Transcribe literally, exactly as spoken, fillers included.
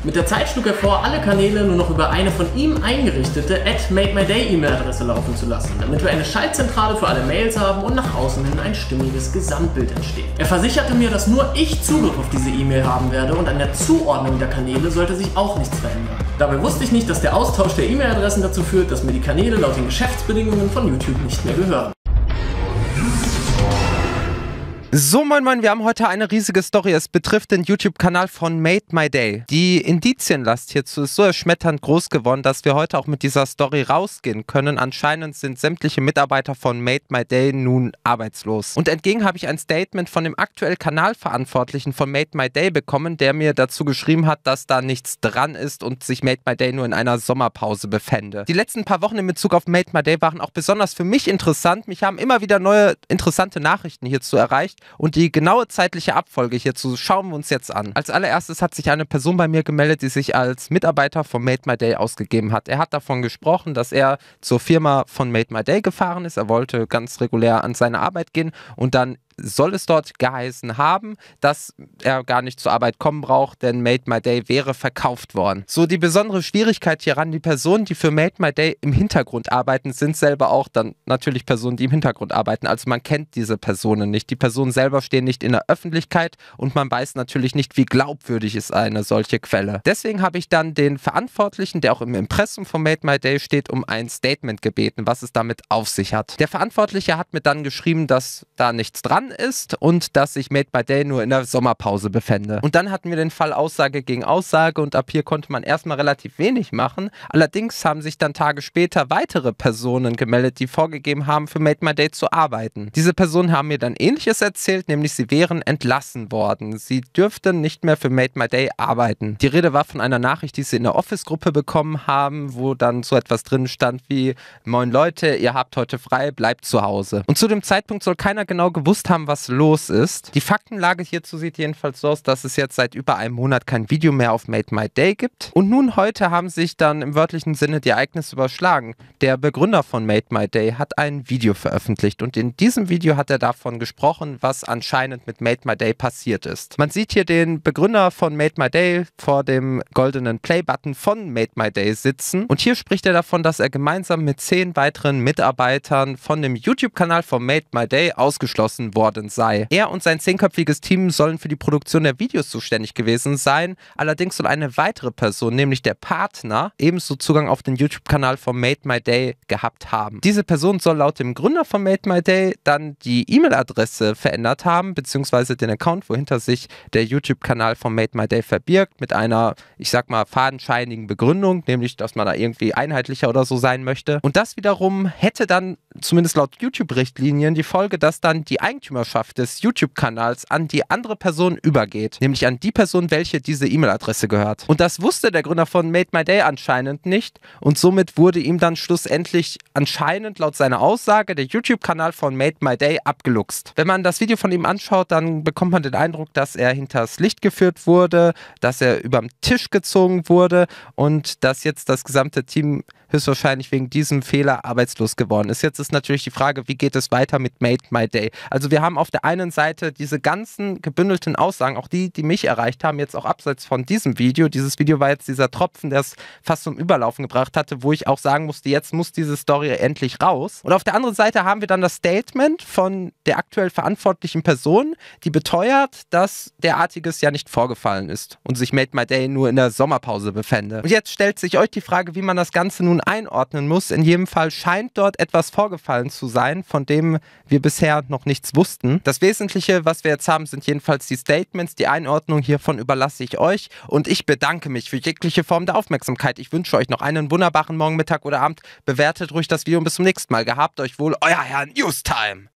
Mit der Zeit schlug er vor, alle Kanäle nur noch über eine von ihm eingerichtete at mademyday E-Mail-Adresse laufen zu lassen, damit wir eine Schaltzentrale für alle Mails haben und nach außen hin ein stimmiges Gesamtbild entsteht. Er versicherte mir, dass nur ich Zugriff auf diese E-Mail haben werde und an der Zuordnung der Kanäle sollte sich auch nichts verändern. Dabei wusste ich nicht, dass der Austausch der E-Mail-Adressen dazu führt, dass mir die Kanäle laut den Geschäftsbedingungen von YouTube nicht mehr gehören. So, moin moin, wir haben heute eine riesige Story. Es betrifft den YouTube-Kanal von mademyday. Die Indizienlast hierzu ist so erschmetternd groß geworden, dass wir heute auch mit dieser Story rausgehen können. Anscheinend sind sämtliche Mitarbeiter von mademyday nun arbeitslos. Und entgegen habe ich ein Statement von dem aktuell Kanalverantwortlichen von mademyday bekommen, der mir dazu geschrieben hat, dass da nichts dran ist und sich mademyday nur in einer Sommerpause befände. Die letzten paar Wochen in Bezug auf mademyday waren auch besonders für mich interessant. Mich haben immer wieder neue interessante Nachrichten hierzu erreicht. Und die genaue zeitliche Abfolge hierzu schauen wir uns jetzt an. Als allererstes hat sich eine Person bei mir gemeldet, die sich als Mitarbeiter von mademyday ausgegeben hat. Er hat davon gesprochen, dass er zur Firma von mademyday gefahren ist. Er wollte ganz regulär an seine Arbeit gehen und dann soll es dort geheißen haben, dass er gar nicht zur Arbeit kommen braucht, denn mademyday wäre verkauft worden. So, die besondere Schwierigkeit hieran, die Personen, die für mademyday im Hintergrund arbeiten, sind selber auch dann natürlich Personen, die im Hintergrund arbeiten. Also man kennt diese Personen nicht. Die Personen selber stehen nicht in der Öffentlichkeit und man weiß natürlich nicht, wie glaubwürdig ist eine solche Quelle. Deswegen habe ich dann den Verantwortlichen, der auch im Impressum von mademyday steht, um ein Statement gebeten, was es damit auf sich hat. Der Verantwortliche hat mir dann geschrieben, dass da nichts dran ist und dass sich mademyday nur in der Sommerpause befände. Und dann hatten wir den Fall Aussage gegen Aussage und ab hier konnte man erstmal relativ wenig machen. Allerdings haben sich dann Tage später weitere Personen gemeldet, die vorgegeben haben, für mademyday zu arbeiten. Diese Personen haben mir dann Ähnliches erzählt, nämlich sie wären entlassen worden. Sie dürften nicht mehr für mademyday arbeiten. Die Rede war von einer Nachricht, die sie in der Office-Gruppe bekommen haben, wo dann so etwas drin stand wie: Moin Leute, ihr habt heute frei, bleibt zu Hause. Und zu dem Zeitpunkt soll keiner genau gewusst haben, was los ist. Die Faktenlage hierzu sieht jedenfalls so aus, dass es jetzt seit über einem Monat kein Video mehr auf mademyday gibt. Und nun heute haben sich dann im wörtlichen Sinne die Ereignisse überschlagen. Der Begründer von mademyday hat ein Video veröffentlicht und in diesem Video hat er davon gesprochen, was anscheinend mit mademyday passiert ist. Man sieht hier den Begründer von mademyday vor dem goldenen Play-Button von mademyday sitzen und hier spricht er davon, dass er gemeinsam mit zehn weiteren Mitarbeitern von dem YouTube-Kanal von mademyday ausgeschlossen worden sei. Er und sein zehnköpfiges Team sollen für die Produktion der Videos zuständig gewesen sein. Allerdings soll eine weitere Person, nämlich der Partner, ebenso Zugang auf den YouTube-Kanal von mademyday gehabt haben. Diese Person soll laut dem Gründer von mademyday dann die E-Mail-Adresse verändert haben, beziehungsweise den Account, wohinter sich der YouTube-Kanal von mademyday verbirgt, mit einer, ich sag mal, fadenscheinigen Begründung, nämlich, dass man da irgendwie einheitlicher oder so sein möchte. Und das wiederum hätte dann, zumindest laut YouTube-Richtlinien, die Folge, dass dann die Eigentümer des YouTube-Kanals an die andere Person übergeht, nämlich an die Person, welche diese E-Mail-Adresse gehört. Und das wusste der Gründer von mademyday anscheinend nicht und somit wurde ihm dann schlussendlich anscheinend laut seiner Aussage der YouTube-Kanal von mademyday abgeluchst. Wenn man das Video von ihm anschaut, dann bekommt man den Eindruck, dass er hinters Licht geführt wurde, dass er überm Tisch gezogen wurde und dass jetzt das gesamte Team höchstwahrscheinlich wegen diesem Fehler arbeitslos geworden ist. Jetzt ist natürlich die Frage, wie geht es weiter mit mademyday? Also wir haben auf der einen Seite diese ganzen gebündelten Aussagen, auch die, die mich erreicht haben, jetzt auch abseits von diesem Video. Dieses Video war jetzt dieser Tropfen, der es fast zum Überlaufen gebracht hatte, wo ich auch sagen musste, jetzt muss diese Story endlich raus. Und auf der anderen Seite haben wir dann das Statement von der aktuell verantwortlichen Person, die beteuert, dass derartiges ja nicht vorgefallen ist und sich mademyday nur in der Sommerpause befände. Und jetzt stellt sich euch die Frage, wie man das Ganze nun einordnen muss. In jedem Fall scheint dort etwas vorgefallen zu sein, von dem wir bisher noch nichts wussten. Das Wesentliche, was wir jetzt haben, sind jedenfalls die Statements. Die Einordnung hiervon überlasse ich euch und ich bedanke mich für jegliche Form der Aufmerksamkeit. Ich wünsche euch noch einen wunderbaren Morgen, Mittag oder Abend. Bewertet ruhig das Video und bis zum nächsten Mal. Gehabt euch wohl, euer Herr Newstime.